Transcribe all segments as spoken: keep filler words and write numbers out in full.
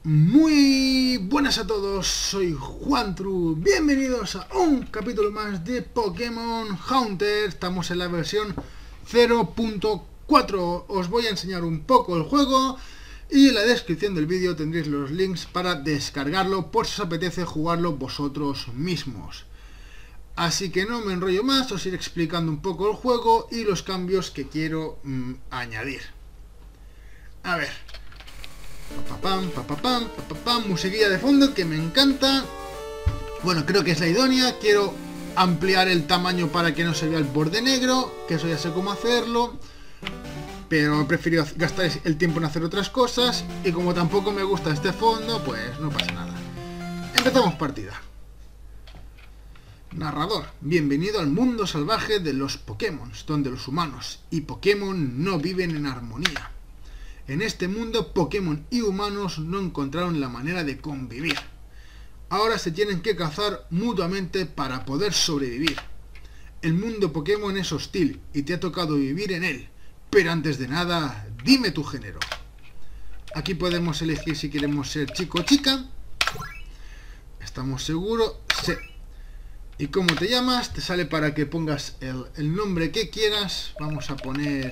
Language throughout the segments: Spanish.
Muy buenas a todos, soy Juantru, bienvenidos a un capítulo más de Pokémon Haunter. Estamos en la versión cero punto cuatro, os voy a enseñar un poco el juego y en la descripción del vídeo tendréis los links para descargarlo por si os apetece jugarlo vosotros mismos. Así que no me enrollo más, os iré explicando un poco el juego y los cambios que quiero mmm, añadir. A ver... Papapam, papapam, papapam, musiquilla de fondo que me encanta. Bueno, creo que es la idónea. Quiero ampliar el tamaño para que no se vea el borde negro, que eso ya sé cómo hacerlo, pero he preferido gastar el tiempo en hacer otras cosas. Y como tampoco me gusta este fondo, pues no pasa nada. Empezamos partida. Narrador: bienvenido al mundo salvaje de los Pokémon, donde los humanos y Pokémon no viven en armonía. En este mundo, Pokémon y humanos no encontraron la manera de convivir. Ahora se tienen que cazar mutuamente para poder sobrevivir. El mundo Pokémon es hostil y te ha tocado vivir en él. Pero antes de nada, dime tu género. Aquí podemos elegir si queremos ser chico o chica. ¿Estamos seguros? Sí. ¿Y cómo te llamas? Te sale para que pongas el, el nombre que quieras. Vamos a poner...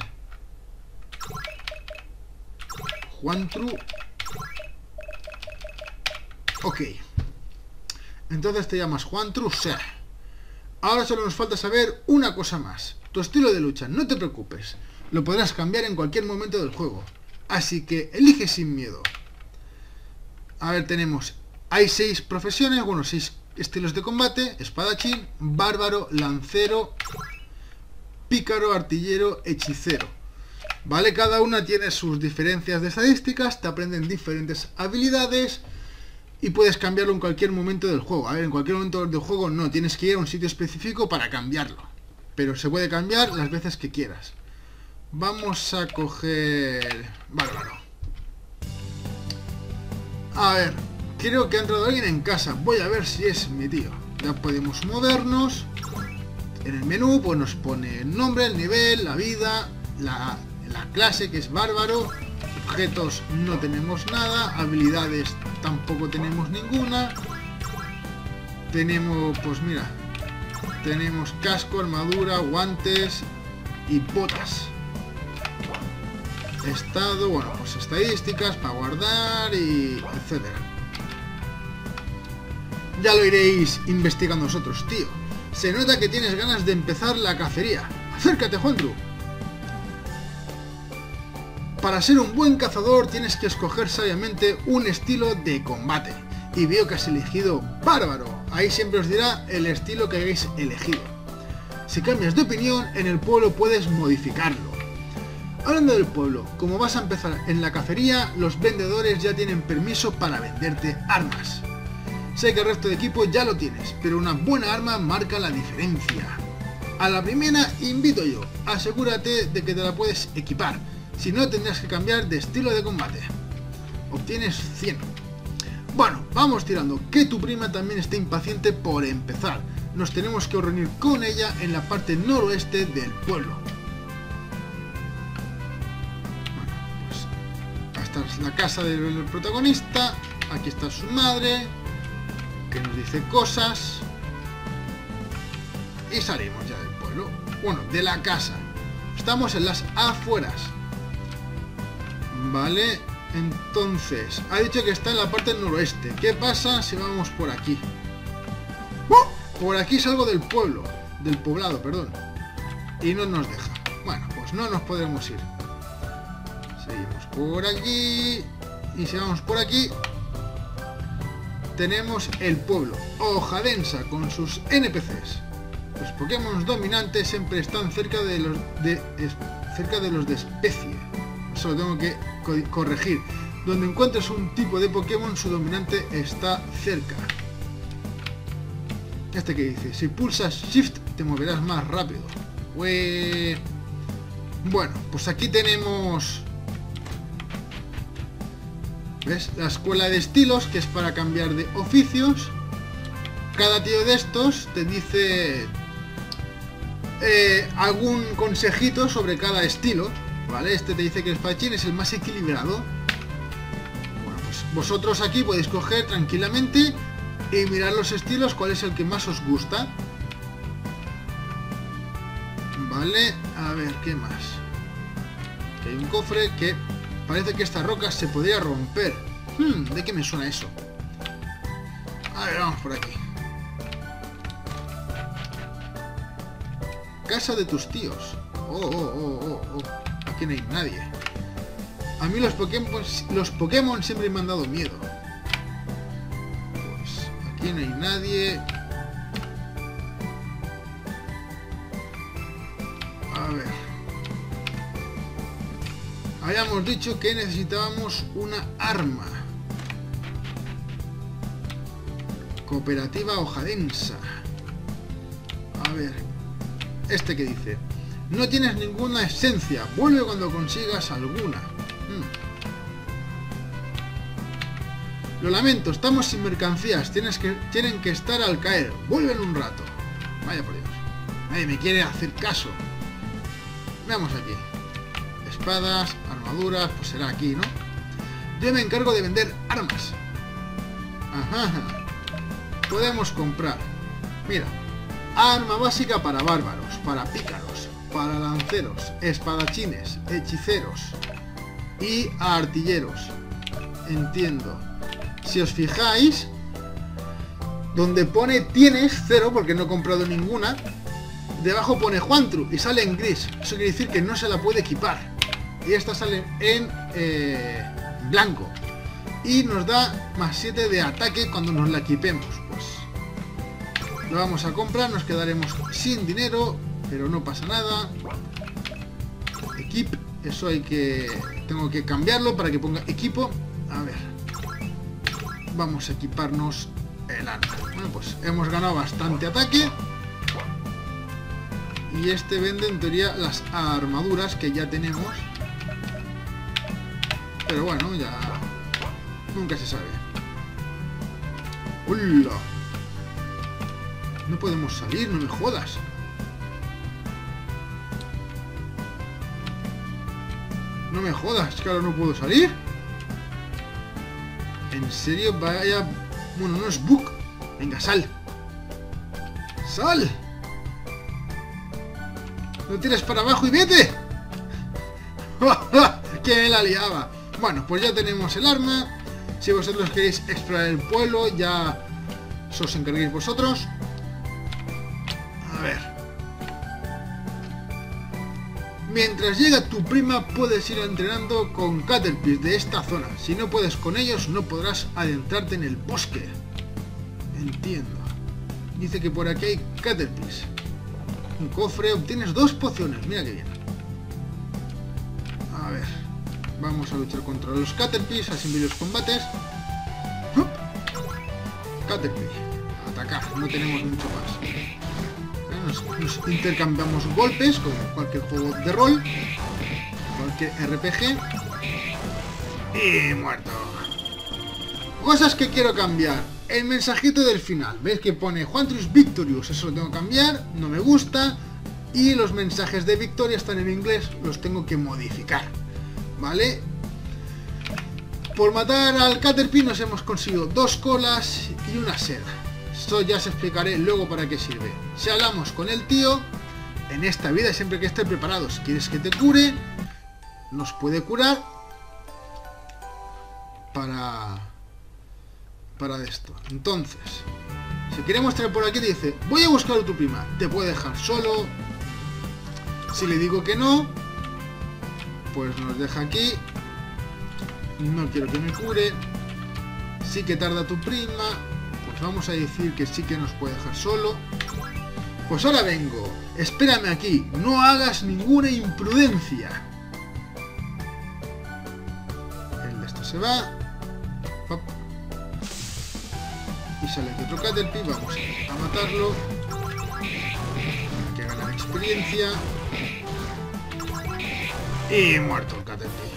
Juantru. Ok. Entonces te llamas Juantru. Sí. Ahora solo nos falta saber una cosa más. Tu estilo de lucha, no te preocupes. Lo podrás cambiar en cualquier momento del juego. Así que elige sin miedo. A ver, tenemos... Hay seis profesiones, bueno, seis estilos de combate. Espadachín, bárbaro, lancero, pícaro, artillero, hechicero. Vale, cada una tiene sus diferencias de estadísticas, te aprenden diferentes habilidades y puedes cambiarlo en cualquier momento del juego. A ver, en cualquier momento del juego no, tienes que ir a un sitio específico para cambiarlo. Pero se puede cambiar las veces que quieras. Vamos a coger... Bárbaro. A ver, creo que ha entrado alguien en casa. Voy a ver si es mi tío. Ya podemos movernos. En el menú pues nos pone el nombre, el nivel, la vida, la... la clase, que es bárbaro. Objetos no tenemos nada. Habilidades tampoco tenemos ninguna. Tenemos, pues mira, tenemos casco, armadura, guantes y botas. Estado, bueno, pues estadísticas para guardar y etcétera. Ya lo iréis investigando vosotros, tío. Se nota que tienes ganas de empezar la cacería. Acércate, Juantru. Para ser un buen cazador tienes que escoger sabiamente un estilo de combate. Y veo que has elegido bárbaro. Ahí siempre os dirá el estilo que hayáis elegido. Si cambias de opinión, en el pueblo puedes modificarlo. Hablando del pueblo, como vas a empezar en la cacería, los vendedores ya tienen permiso para venderte armas. Sé que el resto de equipo ya lo tienes, pero una buena arma marca la diferencia. A la primera invito yo, asegúrate de que te la puedes equipar. Si no, tendrás que cambiar de estilo de combate. Obtienes cien. Bueno, vamos tirando, que tu prima también está impaciente por empezar. Nos tenemos que reunir con ella en la parte noroeste del pueblo. Bueno, pues esta es la casa del protagonista. Aquí está su madre, que nos dice cosas. Y salimos ya del pueblo. Bueno, de la casa. Estamos en las afueras. Vale, entonces, ha dicho que está en la parte noroeste. ¿Qué pasa si vamos por aquí? ¡Oh! Por aquí salgo del pueblo, del poblado, perdón. Y no nos deja. Bueno, pues no nos podremos ir. Seguimos por aquí. Y si vamos por aquí, tenemos el pueblo. Hoja densa con sus N P Cs. Los Pokémon dominantes siempre están cerca de los de, es, cerca de los de especie. Eso lo tengo que co corregir. Donde encuentres un tipo de Pokémon, su dominante está cerca. Este que dice, si pulsas Shift te moverás más rápido. Ue... Bueno, pues aquí tenemos... ¿Ves? La escuela de estilos, que es para cambiar de oficios. Cada tío de estos te dice eh, algún consejito sobre cada estilo. ¿Vale? Este te dice que el espadachín es el más equilibrado. Bueno, pues Vosotros aquí podéis coger tranquilamente y mirar los estilos, cuál es el que más os gusta. Vale, a ver, ¿qué más? Que hay un cofre que parece que esta roca se podría romper. Hmm, ¿de qué me suena eso? A ver, vamos por aquí. Casa de tus tíos. Oh, oh, oh, oh, oh. Aquí no hay nadie. A mí los Pokémon, los Pokémon siempre me han dado miedo. Pues aquí no hay nadie. A ver. Habíamos dicho que necesitábamos una arma. Cooperativa hoja densa. A ver. Este que dice: no tienes ninguna esencia. Vuelve cuando consigas alguna. Hmm. Lo lamento, estamos sin mercancías. Tienes que, tienen que estar al caer. Vuelve en un rato. Vaya por Dios. Nadie me quiere hacer caso. Veamos aquí. Espadas, armaduras, pues será aquí, ¿no? Yo me encargo de vender armas. Ajá. Podemos comprar. Mira. Arma básica para bárbaros, para pícaros, para lanceros, espadachines, hechiceros y artilleros. Entiendo. Si os fijáis, donde pone tienes cero, porque no he comprado ninguna, debajo pone Juantru y sale en gris. Eso quiere decir que no se la puede equipar. Y esta sale en eh, blanco. Y nos da más siete de ataque cuando nos la equipemos. Pues lo vamos a comprar, nos quedaremos sin dinero, pero no pasa nada. Equip, eso hay que... tengo que cambiarlo para que ponga equipo. A ver. Vamos a equiparnos el arma. Bueno, pues hemos ganado bastante ataque. Y este vende en teoría las armaduras que ya tenemos. Pero bueno, ya... nunca se sabe. ¡Hola! No podemos salir, no me jodas. No me jodas, que ahora no puedo salir. ¿En serio? Vaya... bueno, no es bug. Venga, sal. ¡Sal! No tires para abajo y vete. Que me la liaba. Bueno, pues ya tenemos el arma. Si vosotros queréis explorar el pueblo, ya os encarguéis vosotros. A ver. Mientras llega tu prima, puedes ir entrenando con Caterpies de esta zona. Si no puedes con ellos, no podrás adentrarte en el bosque. Entiendo. Dice que por aquí hay Caterpies. Un cofre, obtienes dos pociones. Mira que bien. A ver. Vamos a luchar contra los Caterpies, así en los combates. Caterpie. Atacar. No tenemos mucho más. Nos, nos intercambiamos golpes, como cualquier juego de rol. Cualquier R P G. Y muerto. Cosas que quiero cambiar. El mensajito del final. ¿Veis que pone Juantrus Victorious? Eso lo tengo que cambiar. No me gusta. Y los mensajes de victoria están en inglés. Los tengo que modificar. ¿Vale? Por matar al Caterpie nos hemos conseguido dos colas y una seda. Esto ya os explicaré luego para qué sirve. Si hablamos con el tío, en esta vida siempre hay que estar preparados. Si quieres que te cure, nos puede curar para... para esto. Entonces, si queremos traer por aquí, te dice, voy a buscar a tu prima. Te puede dejar solo. Si le digo que no, pues nos deja aquí. No quiero que me cure. Sí que tarda tu prima. Pues vamos a decir que sí que nos puede dejar solo. Pues ahora vengo. Espérame aquí. No hagas ninguna imprudencia. El de esto se va. Pop. Y sale aquí otro Caterpie. Vamos a matarlo. Hay que ganar experiencia. Y muerto el Caterpie.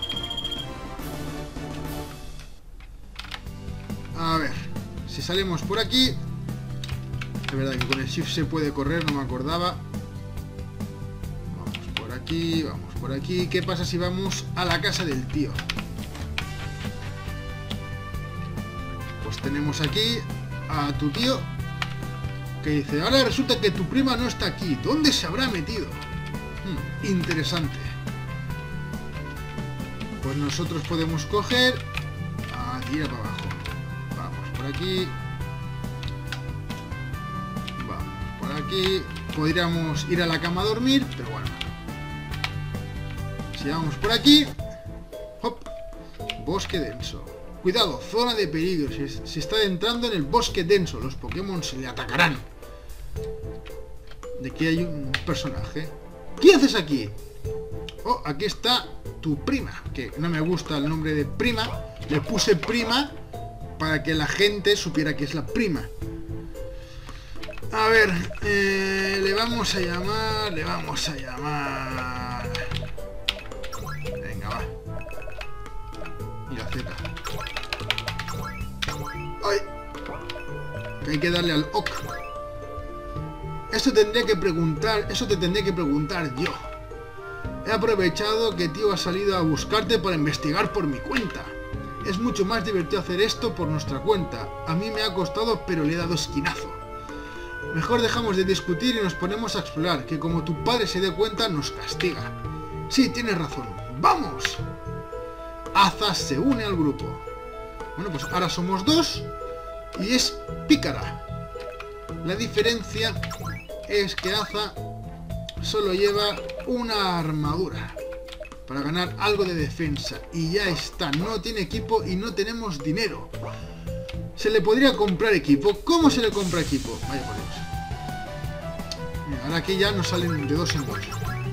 A ver, si salimos por aquí. Es verdad que con el shift se puede correr, no me acordaba. Vamos por aquí, vamos por aquí. ¿Qué pasa si vamos a la casa del tío? pues tenemos aquí a tu tío que dice, ahora resulta que tu prima no está aquí. ¿Dónde se habrá metido? Hmm, interesante. Pues nosotros podemos coger... Ah, tira para abajo. Vamos por aquí. Vamos por aquí. Podríamos ir a la cama a dormir, pero bueno. Si vamos por aquí... Hop. Bosque denso. Cuidado, zona de peligro. Se, se está entrando en el bosque denso. Los Pokémon se le atacarán. De aquí hay un personaje. ¿Qué haces aquí? Oh, aquí está tu prima. Que no me gusta el nombre de prima. Le puse prima para que la gente supiera que es la prima. A ver, eh, le vamos a llamar... Le vamos a llamar... Venga, va. Y la Z. ¡Ay! Que hay que darle al OK. Esto tendría que preguntar... Eso te tendría que preguntar yo. He aprovechado que tío ha salido a buscarte para investigar por mi cuenta. Es mucho más divertido hacer esto por nuestra cuenta. A mí me ha costado, pero le he dado esquinazo. Mejor dejamos de discutir y nos ponemos a explorar, que como tu padre se dé cuenta, nos castiga. Sí, tienes razón. ¡Vamos! Aza se une al grupo. Bueno, pues ahora somos dos y es pícara. La diferencia es que Aza solo lleva una armadura para ganar algo de defensa y ya está. No tiene equipo y no tenemos dinero. Se le podría comprar equipo. ¿Cómo se le compra equipo? Vaya por Dios. Mira, ahora aquí ya nos salen de dos en dos.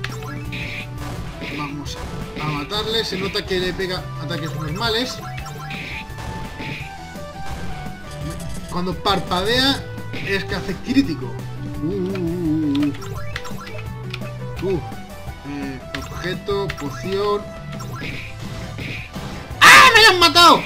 Vamos a matarle. Se nota que le pega ataques normales. Cuando parpadea es que hace crítico. Uh, uh, uh, uh. uh. Eh, objeto, poción. ¡Ah! ¡Me han matado!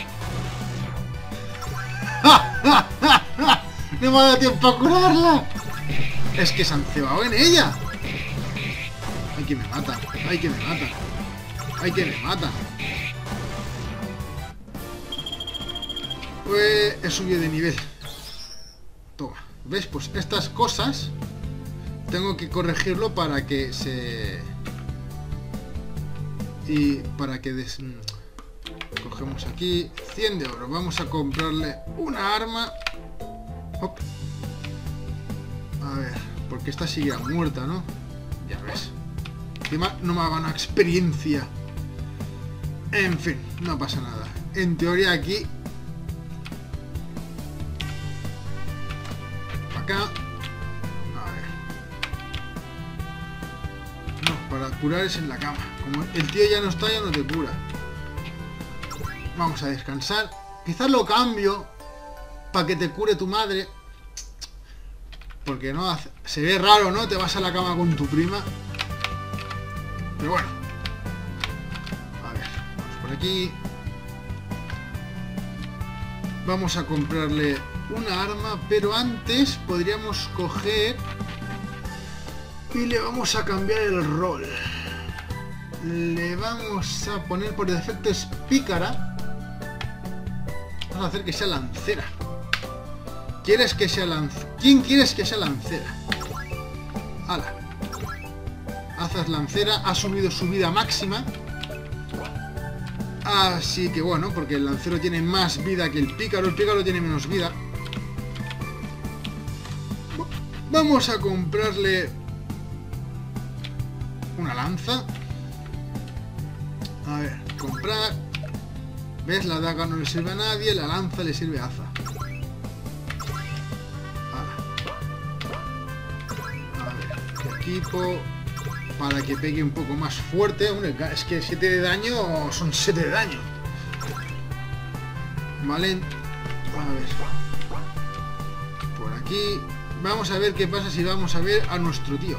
¡No me ha dado tiempo a curarla! Es que se han cebado en ella. ¡Ay, que me mata! ¡Ay, que me mata! ¡Ay, que me mata! Pues he subido de nivel. Toma. ¿Ves? Pues estas cosas tengo que corregirlo para que se... Y para que des... Cogemos aquí cien de oro. Vamos a comprarle una arma. Hop. A ver, porque esta sigue muerta, ¿no? Ya ves. Encima no me ha ganado experiencia. En fin, no pasa nada. En teoría aquí... Acá. A ver. No, para curar es en la cama. Como el tío ya no está, ya no te cura. Vamos a descansar. Quizás lo cambio para que te cure tu madre. Porque no hace... Se ve raro, ¿no? Te vas a la cama con tu prima. Pero bueno. A ver, vamos por aquí. Vamos a comprarle una arma, pero antes podríamos coger y le vamos a cambiar el rol. Le vamos a poner por defecto es pícara. Vamos a hacer que sea lancera. ¿Quieres que sea lancera? ¿Quién quieres que sea lancera? ¡Hala! Hazas lancera, ha subido su vida máxima. Así que bueno, porque el lancero tiene más vida que el pícaro. El pícaro tiene menos vida. Vamos a comprarle una lanza. A ver, comprar. ¿Ves? La daga no le sirve a nadie, la lanza le sirve a Aza. A ver, equipo para que pegue un poco más fuerte. Hombre, es que siete de daño son siete de daño. Vale. A ver. Por aquí. Vamos a ver qué pasa si vamos a ver a nuestro tío.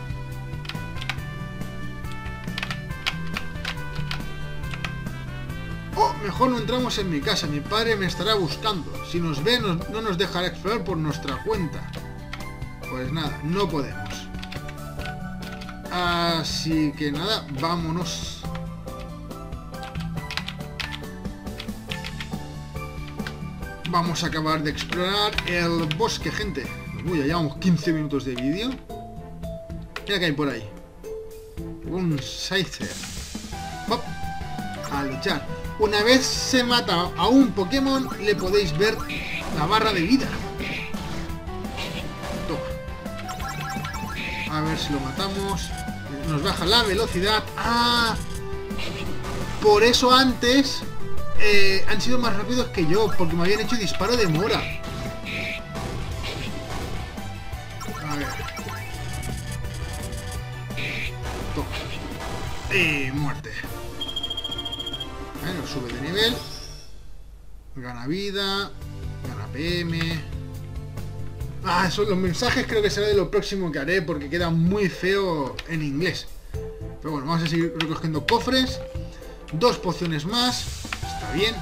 Oh, mejor no entramos en mi casa. Mi padre me estará buscando. Si nos ve, nos, no nos dejará explorar por nuestra cuenta. Pues nada, no podemos. Así que nada, vámonos. vamos a acabar de explorar el bosque, gente. Uy, ya llevamos quince minutos de vídeo. Mira que hay por ahí. Un Scyther. Hop. A luchar. Una vez se mata a un Pokémon, le podéis ver la barra de vida. Toma. A ver si lo matamos. Nos baja la velocidad. ¡Ah! Por eso antes eh, han sido más rápidos que yo, porque me habían hecho disparo de mora. A ver. Toma. Y muerte. Bueno, sube de nivel. Gana vida. Gana P M. Ah, son los mensajes, creo que será de lo próximo que haré, porque queda muy feo en inglés. Pero bueno, vamos a seguir recogiendo cofres. Dos pociones más. Está bien.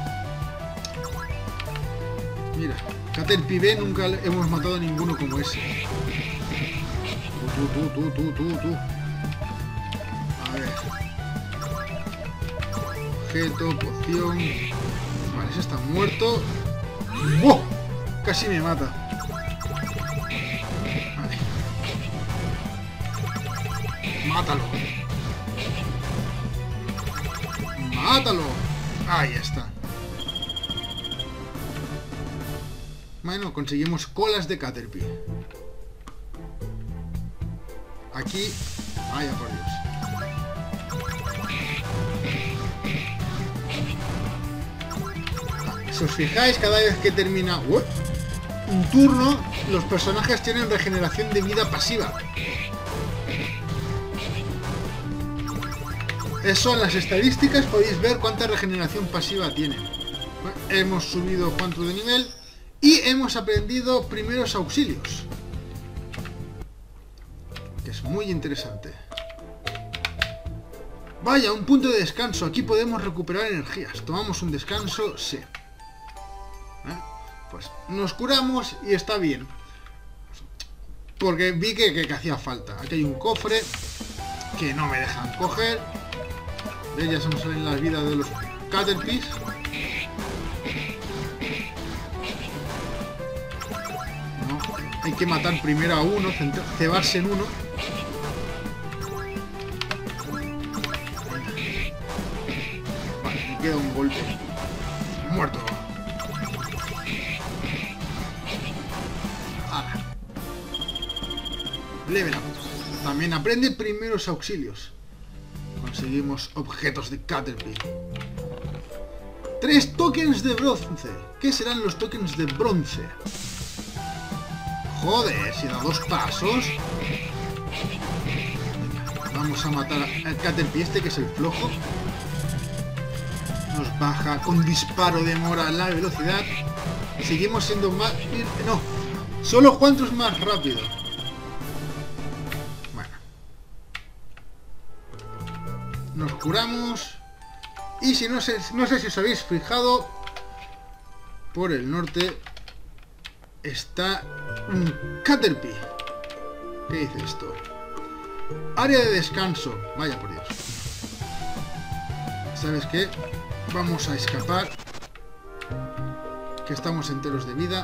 Mira, Caterpie B nunca hemos matado a ninguno como ese. Tú, tú, tú, tú, tú, tú. A ver. Objeto, poción. Vale, ese está muerto. ¡Wow! Casi me mata. Vale. Mátalo. ¡Mátalo! Ahí está. Bueno, conseguimos colas de Caterpie. Aquí... Vaya por Dios. Si os fijáis, cada vez que termina ¡uh! un turno, los personajes tienen regeneración de vida pasiva. Eso en las estadísticas podéis ver cuánta regeneración pasiva tienen. Bueno, hemos subido cuatro de nivel y hemos aprendido primeros auxilios, que es muy interesante. Vaya, un punto de descanso. Aquí podemos recuperar energías. Tomamos un descanso, sí. ¿Eh? Pues nos curamos y está bien, porque vi que, que, que hacía falta. Aquí hay un cofre que no me dejan coger. ¿Ves? Ya se nos salen las vidas de los Caterpies. No, hay que matar primero a uno, cebarse en uno. Vale, me queda un golpe. Muerto. Ahora. Level up. También aprende primeros auxilios. Conseguimos objetos de Caterpie. Tres tokens de bronce. ¿Qué serán los tokens de bronce? Joder, si da dos pasos. Vamos a matar al Caterpie este, que es el flojo. Nos baja con disparo de mora la velocidad. Seguimos siendo más... No, solo Juantru es más rápido. Nos curamos. Y si no sé, no sé si os habéis fijado, por el norte está un Caterpie. ¿Qué dice esto? Área de descanso. Vaya por Dios. ¿Sabes qué? Vamos a escapar, que estamos enteros de vida.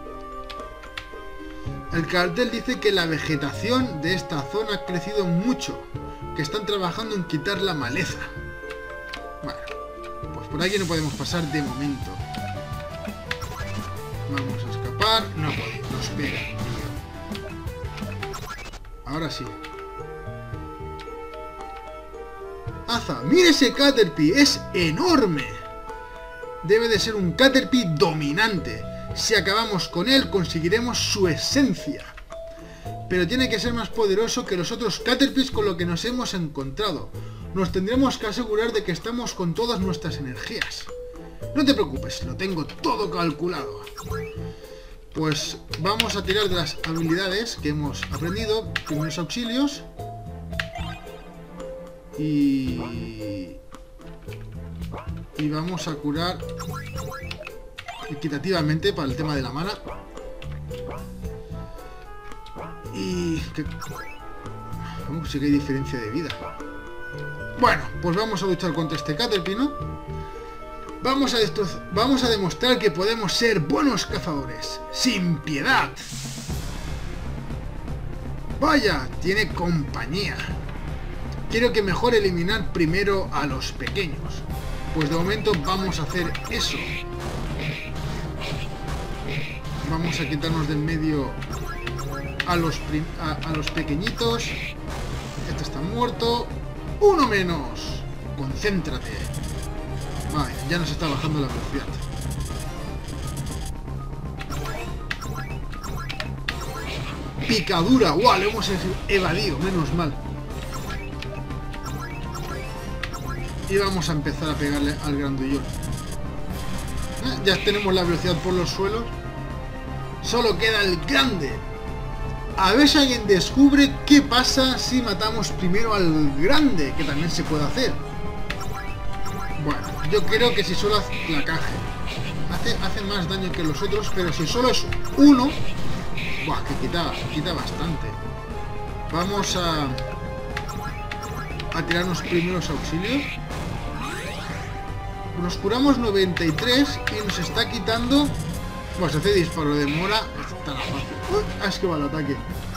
El cartel dice que la vegetación de esta zona ha crecido mucho, que están trabajando en quitar la maleza. Bueno, pues por aquí no podemos pasar de momento. Vamos a escapar. No podemos, nos pega. Ahora sí. ¡Aza! ¡Mire ese Caterpie! ¡Es enorme! Debe de ser un Caterpie dominante. Si acabamos con él, conseguiremos su esencia. Pero tiene que ser más poderoso que los otros Caterpies con lo que nos hemos encontrado. Nos tendremos que asegurar de que estamos con todas nuestras energías. No te preocupes, lo tengo todo calculado. Pues vamos a tirar de las habilidades que hemos aprendido. Primeros auxilios. Y... Y vamos a curar equitativamente para el tema de la mana. Y... que... Uh, sí que hay diferencia de vida. Bueno, pues vamos a luchar contra este Caterpie, ¿no? Vamos a, vamos a demostrar que podemos ser buenos cazadores, sin piedad. Vaya, tiene compañía. Quiero que mejor eliminar primero a los pequeños. Pues de momento vamos a hacer eso. Vamos a quitarnos del medio a los, a, a los pequeñitos. Este está muerto. Uno menos. Concéntrate. Vale, ya nos está bajando la velocidad. Picadura. ¡Guau! Le hemos evadido. Menos mal. Y vamos a empezar a pegarle al grandullón. ¿Eh? Ya tenemos la velocidad por los suelos. Solo queda el grande. A ver si alguien descubre qué pasa si matamos primero al grande, que también se puede hacer. Bueno, yo creo que si solo hace placaje, hace, hace más daño que los otros, pero si solo es uno, buah, que quita, quita bastante. Vamos a, a tirarnos primeros auxilios. Nos curamos noventa y tres y nos está quitando... Bueno, se hace disparo de mora. Está fácil. Uh, ah, es que va el ataque.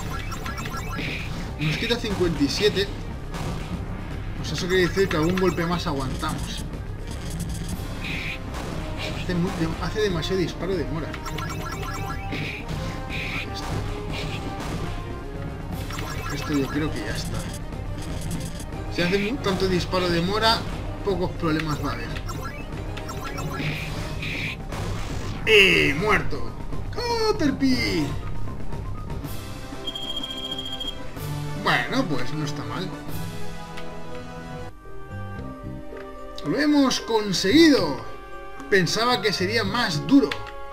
Nos quita cincuenta y siete. Pues eso quiere decir que algún golpe más aguantamos. Hace, muy, de, hace demasiado disparo de mora. Ahí está. Esto yo creo que ya está. Si hace tanto disparo de mora, pocos problemas va a haber. ¡Eh! ¡Muerto! ¡Caterpie! Bueno, pues no está mal. ¡Lo hemos conseguido! Pensaba que sería más duro.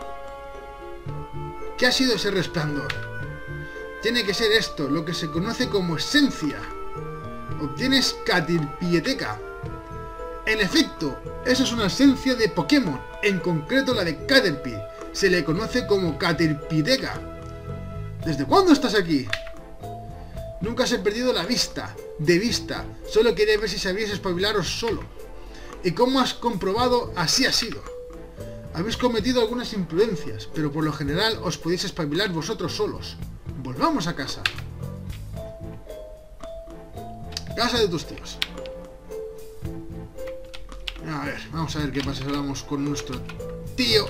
¿Qué ha sido ese resplandor? Tiene que ser esto, lo que se conoce como esencia. Obtienes Caterpieteca. En efecto, eso es una esencia de Pokémon, en concreto la de Caterpie. Se le conoce como Caterpieteca. ¿Desde cuándo estás aquí? Nunca os he perdido la vista, de vista. Solo quería ver si sabíais espabilaros solo. Y como has comprobado, así ha sido. Habéis cometido algunas imprudencias, pero por lo general os podéis espabilar vosotros solos. Volvamos a casa. Casa de tus tíos. A ver, vamos a ver qué pasa si hablamos con nuestro tío.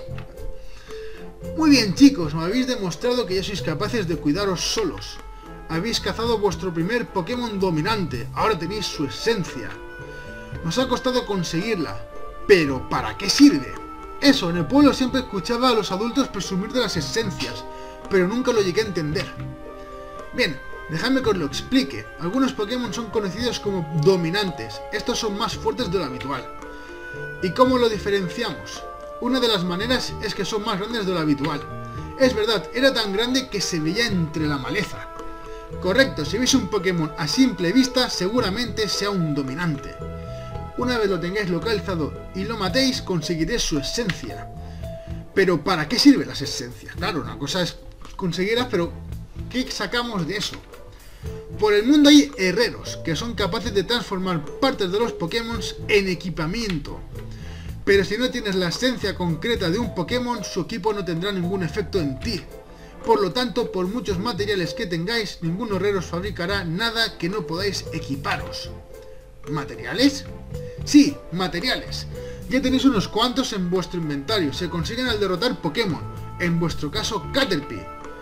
Muy bien, chicos, me habéis demostrado que ya sois capaces de cuidaros solos. Habéis cazado vuestro primer Pokémon dominante, ahora tenéis su esencia. Nos ha costado conseguirla, pero ¿para qué sirve? Eso, en el pueblo siempre escuchaba a los adultos presumir de las esencias, pero nunca lo llegué a entender. Bien, dejadme que os lo explique. Algunos Pokémon son conocidos como dominantes, estos son más fuertes de lo habitual. ¿Y cómo lo diferenciamos? Una de las maneras es que son más grandes de lo habitual. Es verdad, era tan grande que se veía entre la maleza. Correcto, si veis un Pokémon a simple vista, seguramente sea un dominante. Una vez lo tengáis localizado y lo matéis, conseguiréis su esencia. Pero ¿para qué sirven las esencias? Claro, una cosa es conseguirlas, pero ¿qué sacamos de eso? Por el mundo hay herreros, que son capaces de transformar partes de los Pokémon en equipamiento. Pero si no tienes la esencia concreta de un Pokémon, su equipo no tendrá ningún efecto en ti. Por lo tanto, por muchos materiales que tengáis, ningún herrero os fabricará nada que no podáis equiparos. ¿Materiales? Sí, materiales. Ya tenéis unos cuantos en vuestro inventario, se consiguen al derrotar Pokémon, en vuestro caso Caterpie.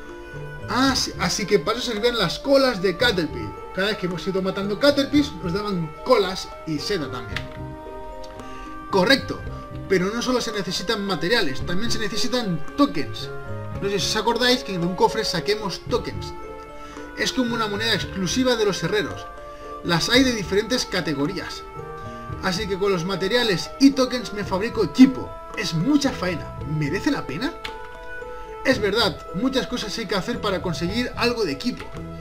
Ah, así que para eso servían las colas de Caterpie. Cada vez que hemos ido matando Caterpies nos daban colas y seda también. Correcto, pero no solo se necesitan materiales, también se necesitan tokens. No sé si os acordáis que de un cofre saquemos tokens. Es como una moneda exclusiva de los herreros. Las hay de diferentes categorías. Así que con los materiales y tokens me fabrico equipo. Es mucha faena. ¿Merece la pena? Es verdad, muchas cosas hay que hacer para conseguir algo de equipo.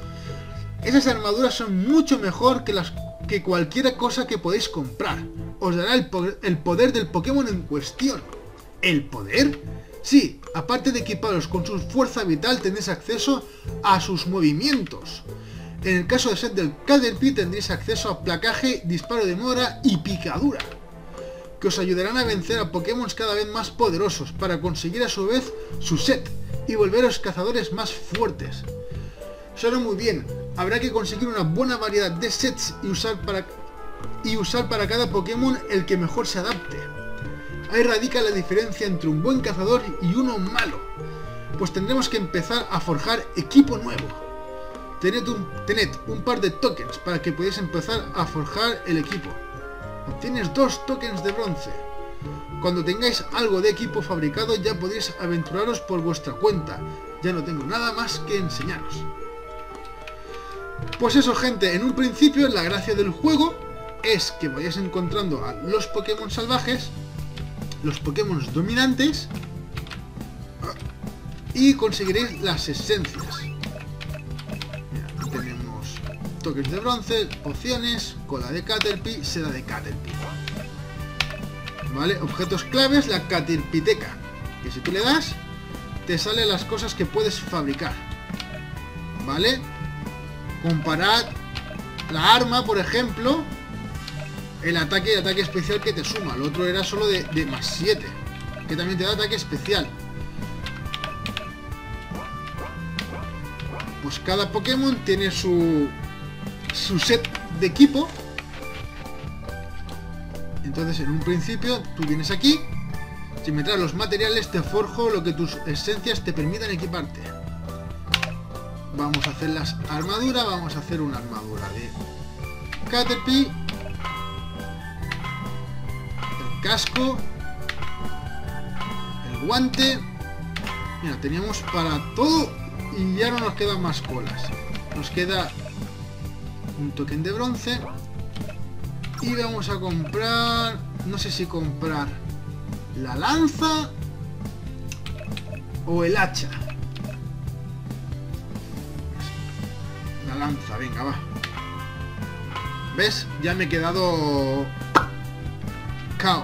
Esas armaduras son mucho mejor que, las, que cualquier cosa que podéis comprar. Os dará el, po el poder del Pokémon en cuestión. ¿El poder? Sí, aparte de equiparos con su fuerza vital, tendréis acceso a sus movimientos. En el caso de ser del Caterpie tendréis acceso a placaje, disparo de mora y picadura. que os ayudarán a vencer a Pokémon cada vez más poderosos para conseguir a su vez su set y volveros cazadores más fuertes. Suena muy bien, habrá que conseguir una buena variedad de sets y usar para, y usar para cada Pokémon el que mejor se adapte. Ahí radica la diferencia entre un buen cazador y uno malo, pues tendremos que empezar a forjar equipo nuevo. Tened un, tened un par de tokens para que podáis empezar a forjar el equipo. Obtienes dos tokens de bronce. Cuando tengáis algo de equipo fabricado ya podéis aventuraros por vuestra cuenta. Ya no tengo nada más que enseñaros. Pues eso, gente, en un principio la gracia del juego es que vayáis encontrando a los Pokémon salvajes, los Pokémon dominantes, y conseguiréis las esencias. Mira, aquí tenemos tokens de bronce, pociones, cola de Caterpie, seda de Caterpie. Vale, objetos claves, la Caterpieteca, que si tú le das, te salen las cosas que puedes fabricar. Vale, comparad la arma, por ejemplo, el ataque y ataque especial que te suma. El otro era solo de, de más siete, que también te da ataque especial. Pues cada Pokémon tiene su, su set de equipo. Entonces en un principio tú vienes aquí, si me traes los materiales te forjo lo que tus esencias te permitan equiparte. Vamos a hacer las armaduras, vamos a hacer una armadura de Caterpie, el casco, el guante. Mira, teníamos para todo y ya no nos quedan más colas. Nos queda un token de bronce y vamos a comprar, no sé si comprar la lanza o el hacha. La lanza, venga, va. ¿Ves? Ya me he quedado K O.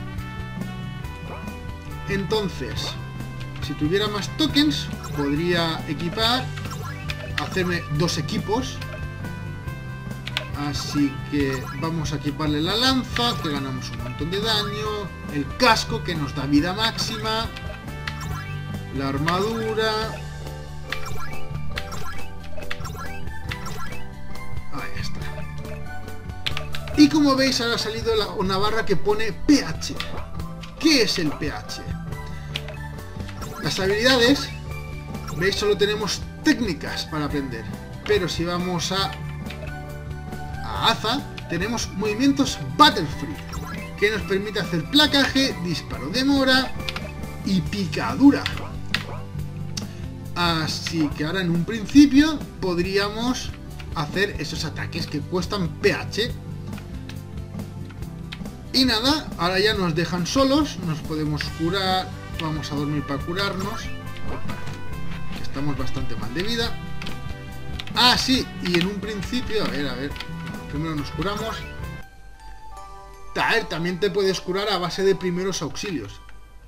Entonces, si tuviera más tokens, podría equipar, hacerme dos equipos. Así que vamos a equiparle la lanza, que ganamos un montón de daño, el casco, que nos da vida máxima, la armadura. Ahí está. Y como veis, ahora ha salido la, una barra que pone P H. ¿Qué es el P H? Las habilidades, veis, solo tenemos técnicas para aprender. Pero si vamos a a Aza, tenemos movimientos Butterfree, que nos permite hacer placaje, disparo de mora y picadura. Así que ahora en un principio podríamos hacer esos ataques que cuestan P H. Y nada, ahora ya nos dejan solos, nos podemos curar, vamos a dormir para curarnos. Estamos bastante mal de vida. Ah, sí, y en un principio, a ver, a ver, primero nos curamos. A ver, también te puedes curar a base de primeros auxilios.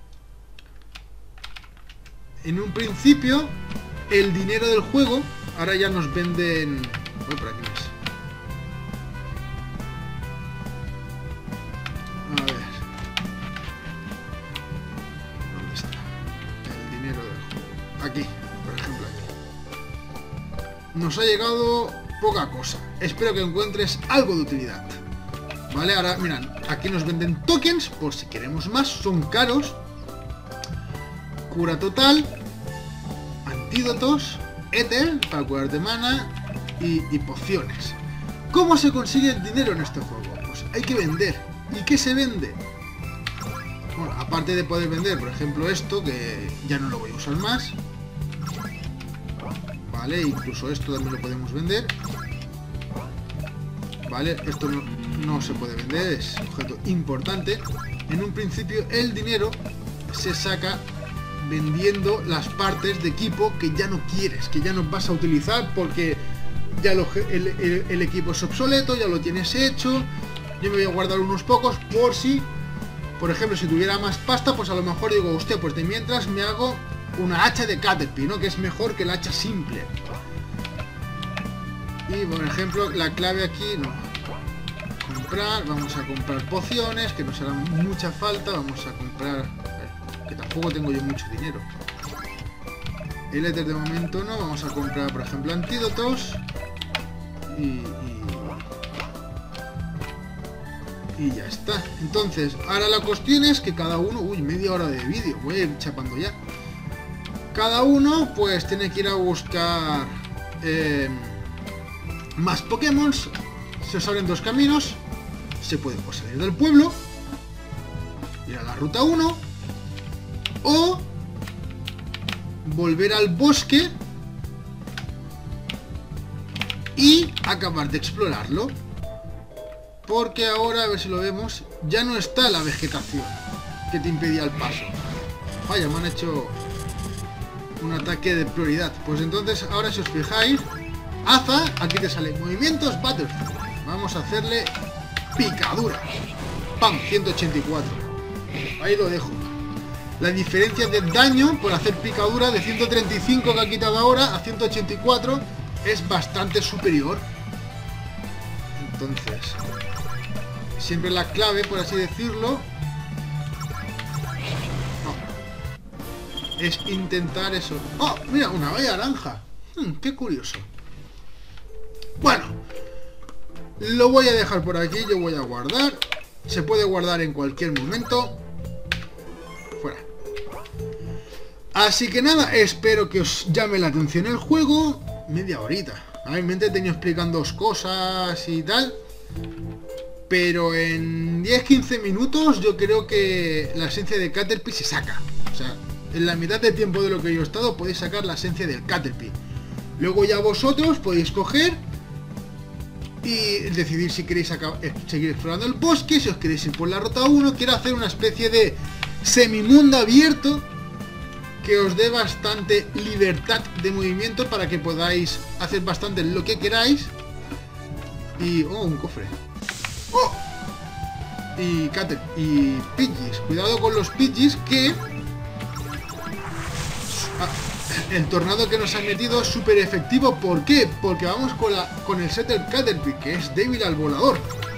En un principio, el dinero del juego, ahora ya nos venden... Voy por aquí más. A ver. ¿Dónde está? El dinero del juego. Aquí, por ejemplo, aquí. Nos ha llegado poca cosa. Espero que encuentres algo de utilidad. Vale, ahora, mirad, aquí nos venden tokens por si queremos más. Son caros. Cura total. Antídotos. Éter para curar de mana. Y, y pociones. ¿Cómo se consigue el dinero en este juego? Pues hay que vender. ¿Y qué se vende? Bueno, aparte de poder vender, por ejemplo, esto, que ya no lo voy a usar más. Vale, incluso esto también lo podemos vender. Vale, esto no, no se puede vender, es objeto importante. En un principio el dinero se saca vendiendo las partes de equipo que ya no quieres, que ya no vas a utilizar porque ya lo, el, el, el equipo es obsoleto, ya lo tienes hecho. Yo me voy a guardar unos pocos por si, por ejemplo, si tuviera más pasta, pues a lo mejor digo, hostia, pues de mientras me hago una hacha de Caterpie, ¿no? Que es mejor que la hacha simple. Y por ejemplo, la clave aquí, no. comprar, vamos a comprar pociones, que nos harán mucha falta, vamos a comprar... que tampoco tengo yo mucho dinero. El éter de momento no, vamos a comprar, por ejemplo, antídotos. Y... y... y ya está. Entonces, ahora la cuestión es que cada uno... Uy, media hora de vídeo, voy a ir chapando ya. Cada uno, pues, tiene que ir a buscar... Eh, más Pokémon. Se os abren dos caminos. Se puede o salir del pueblo, ir a la ruta uno, o volver al bosque y acabar de explorarlo. Porque ahora, a ver si lo vemos, ya no está la vegetación que te impedía el paso. Vaya, me han hecho un ataque de prioridad. Pues entonces, ahora si os fijáis, Aza, aquí te sale movimientos Battlefield. Vamos a hacerle picadura. ¡Pam! ciento ochenta y cuatro. Ahí lo dejo. La diferencia de daño por hacer picadura de ciento treinta y cinco que ha quitado ahora a ciento ochenta y cuatro es bastante superior. Entonces, siempre la clave, por así decirlo, no, es intentar eso. ¡Oh! Mira, una valla naranja. Hmm, qué curioso. Bueno, lo voy a dejar por aquí. Yo voy a guardar. Se puede guardar en cualquier momento. Fuera. Así que nada, espero que os llame la atención el juego. Media horita. A ver, me he entretenido explicándoos cosas y tal. Pero en diez a quince minutos yo creo que la esencia de Caterpie se saca. O sea, en la mitad de tiempo de lo que yo he estado podéis sacar la esencia del Caterpie. Luego ya vosotros podéis coger y decidir si queréis seguir explorando el bosque, si os queréis ir por la ruta uno. Quiero hacer una especie de semimundo abierto que os dé bastante libertad de movimiento para que podáis hacer bastante lo que queráis. Y... oh, un cofre. ¡Oh! Y Cater y Pidgeys. Cuidado con los Pidgeys, que... ah, el tornado que nos han metido es súper efectivo. ¿Por qué? Porque vamos con, la, con el set del Caterpie, que es débil al volador.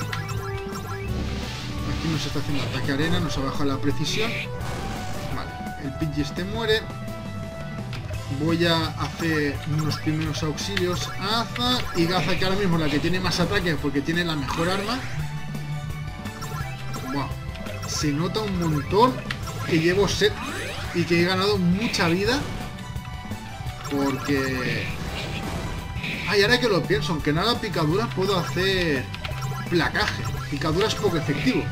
Aquí nos está haciendo ataque arena, nos ha bajado la precisión. Vale, el Pidgey este muere. Voy a hacer unos primeros auxilios a Aza y Gaza, que ahora mismo es la que tiene más ataque porque tiene la mejor arma. Wow, se nota un montón que llevo set y que he ganado mucha vida. Porque... ay, ahora que lo pienso, aunque no haga picadura, puedo hacer placaje. Picadura es poco efectivo.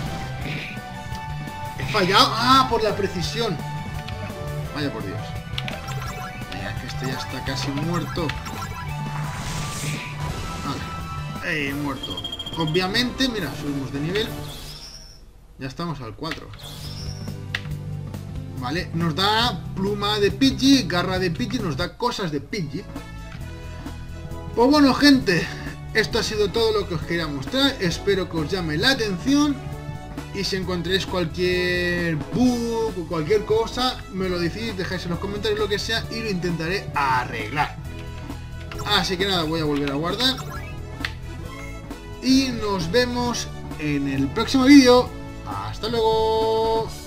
He fallado. Ah, por la precisión. Vaya por Dios. Mira, que este ya está casi muerto. Vale. Eh, muerto. Obviamente, mira, subimos de nivel. Ya estamos al cuatro. Vale, nos da pluma de Pidgey, garra de Pidgey, nos da cosas de Pidgey. Pues bueno, gente, esto ha sido todo lo que os quería mostrar. Espero que os llame la atención. Y si encontréis cualquier bug o cualquier cosa, me lo decís, dejáis en los comentarios lo que sea y lo intentaré arreglar. Así que nada, voy a volver a guardar. Y nos vemos en el próximo vídeo. ¡Hasta luego!